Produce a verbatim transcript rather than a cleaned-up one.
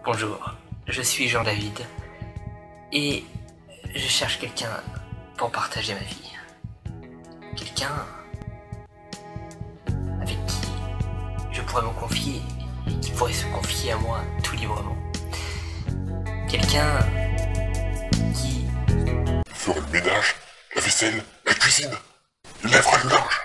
Bonjour, je suis Jean-David et je cherche quelqu'un pour partager ma vie. Quelqu'un avec qui je pourrais me confier et qui pourrait se confier à moi tout librement. Quelqu'un qui ferait le ménage, la vaisselle, la cuisine, il lèvera le linge.